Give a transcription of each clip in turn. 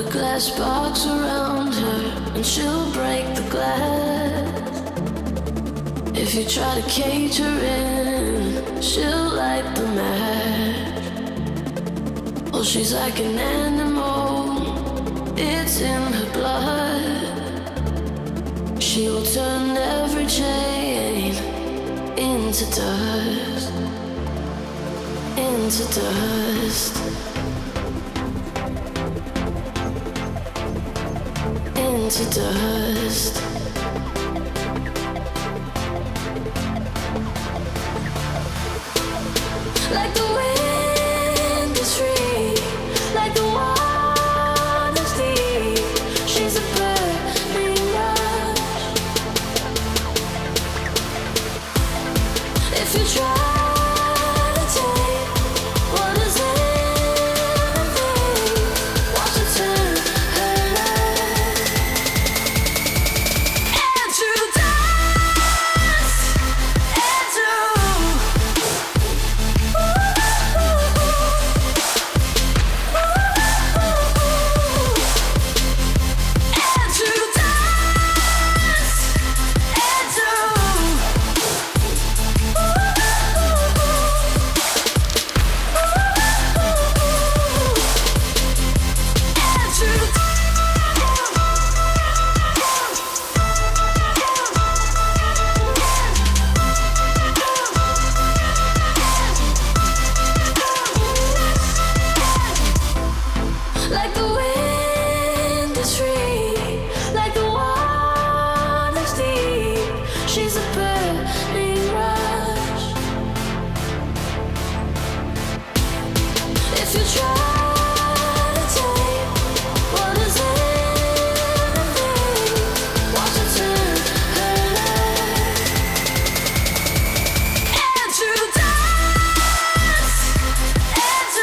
glass box around her and she'll break the glass. If you try to cage her in, she'll light the match. Oh, she's like an animal, it's in her blood. She will turn every chain into dust, into dust, into dust. Like the wind is free, like the water's deep. She's a burning rush. If you try to take what is everything, watch it turn her life into dust, into like the wind is free, like the water's deep. She's a burning rush. If you try to take what is everything, watch it turn her life into dust, into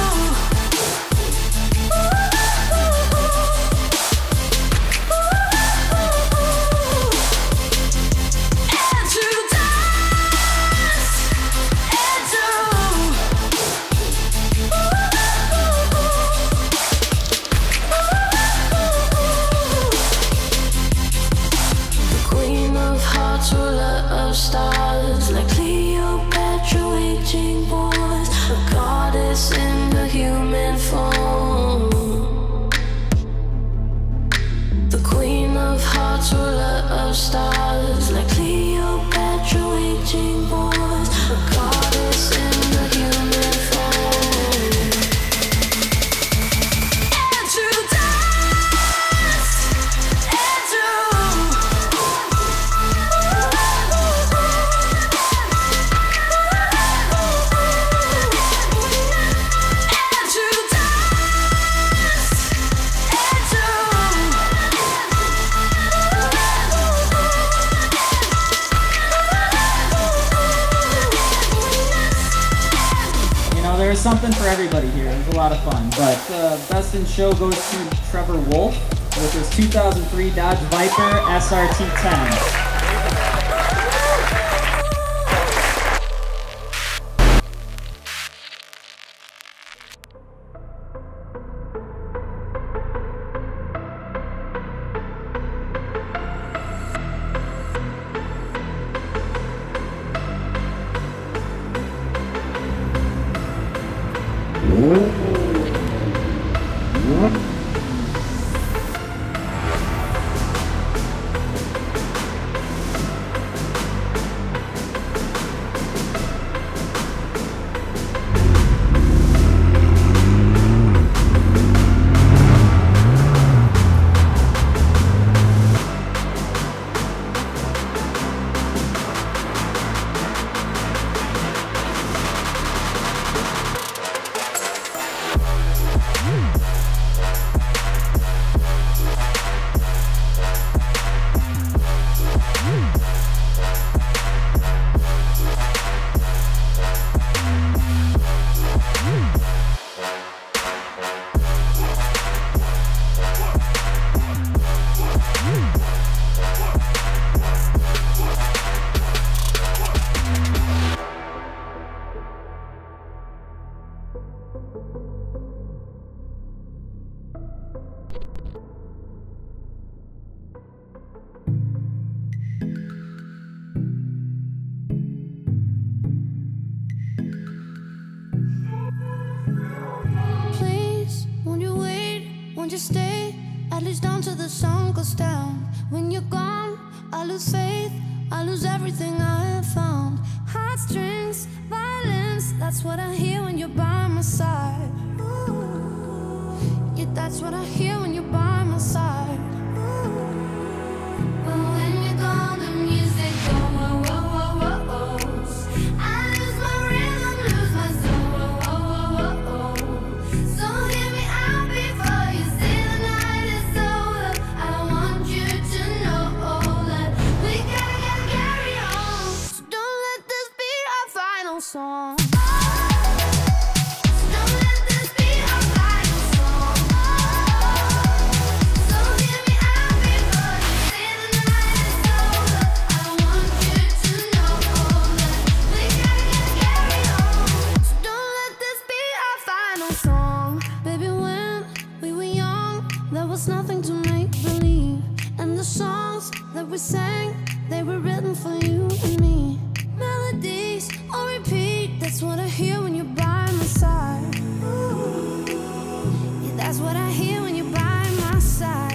ruler of stars, like Cleopatra waging wars, a goddess in the human form. The queen of hearts, ruler of stars, like Cleopatra waging wars, a goddess in the human form. Into dust, into There's something for everybody here. It was a lot of fun. But best in show goes to Trevor Wolf with his 2003 Dodge Viper SRT 10. Won't you stay, at least until the sun goes down? When you're gone, I lose faith, I lose everything I have found. Heartstrings, violence, that's what I hear when you're by my side. Ooh, yeah, that's what I hear when you're by my side. But when you're gone, the music goes whoa, whoa, whoa, whoa, whoa. I lose my rhythm, lose my soul, whoa, whoa, whoa, whoa. So hear me out before you say the night is over. I want you to know that we gotta carry on. So don't let this be our final song. Nothing to make believe, and the songs that we sang, they were written for you and me. Melodies on repeat, that's what I hear when you're by my side. Ooh, yeah, that's what I hear when you're by my side.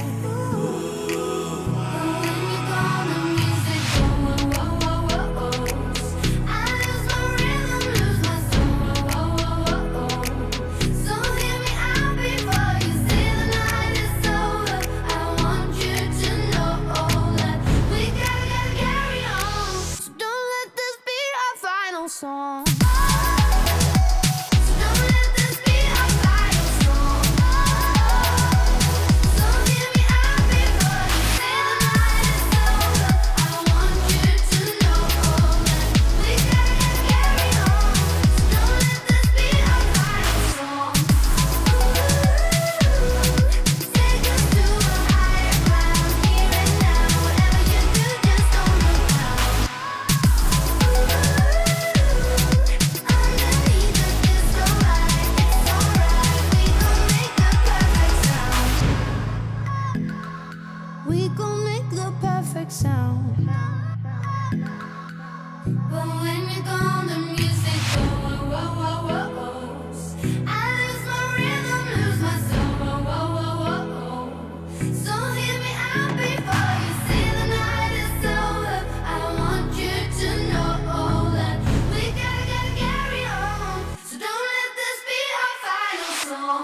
Song. We gon' make the perfect sound. But when you're gone, the music goes whoa, whoa, whoa, whoa. I lose my rhythm, lose my soul, whoa, whoa, whoa, whoa. So hear me out before you say the night is over. I want you to know that we gotta carry on. So don't let this be our final song.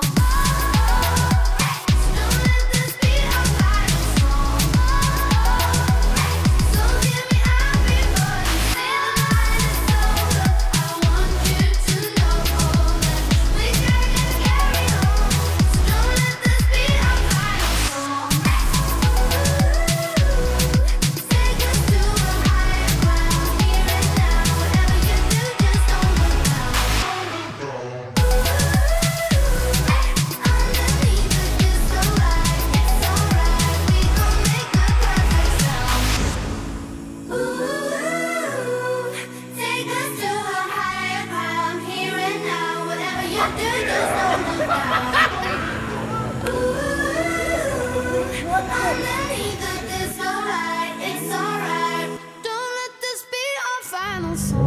Underneath the disco light, it's alright. Don't let this be our final song.